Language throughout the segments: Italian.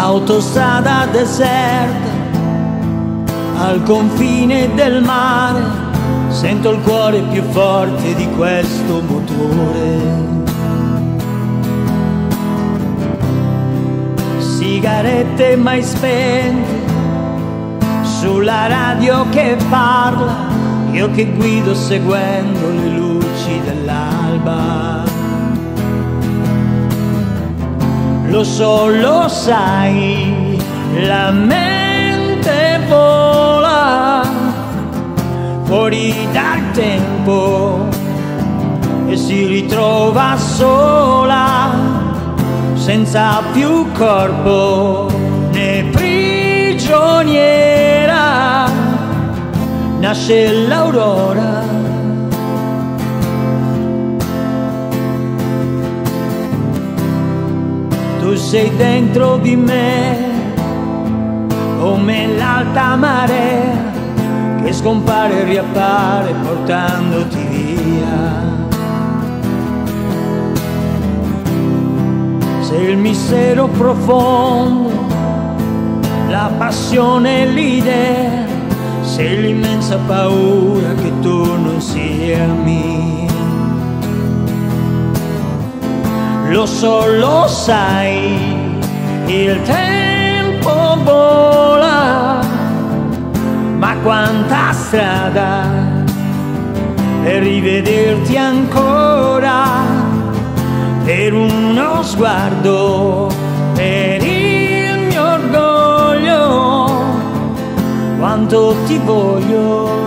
sull'autostrada deserta, al confine del mare, sento il cuore più forte di questo motore. Sigarette mai spente, sulla radio che parla, io che guido seguendo le luci dell'alba. Lo so, lo sai, la mente vola fuori dal tempo e si ritrova sola, senza più corpo né prigioniera. Nasce l'aurora, tu sei dentro di me come l'alta marea che scompare e riappare portandoti via. Sei il mistero profondo, la passione e l'idea, sei l'immensa paura che tu non sia mia. Lo so, lo sai, il tempo vola, ma quanta strada per rivederti ancora, per uno sguardo, per il mio orgoglio, quanto ti voglio.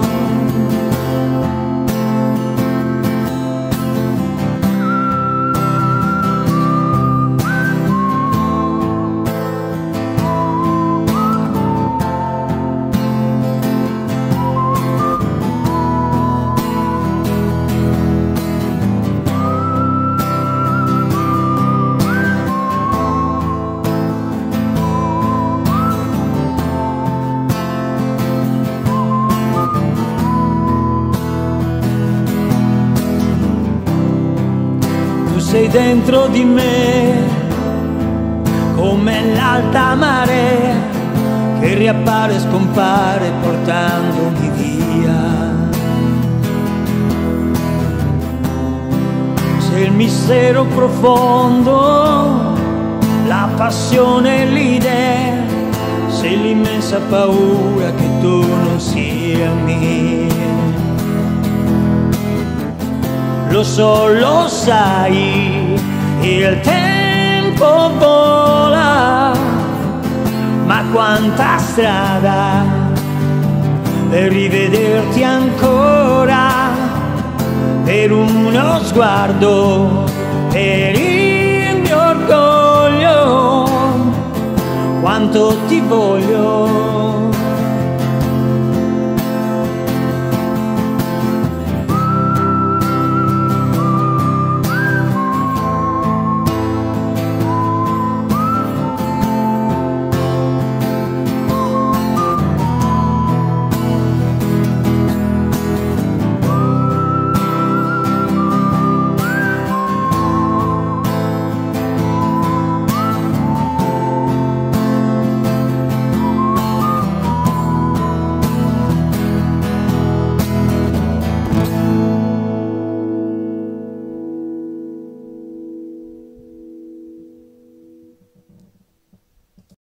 Sei dentro di me come l'alta marea che riappare e scompare portandomi via. Sei il mistero profondo, la passione e l'idea, sei l'immensa paura che tu non sia mia. Lo so, lo sai, il tempo vola, ma quanta strada per rivederti ancora, per uno sguardo, per il mio orgoglio, quanto ti voglio.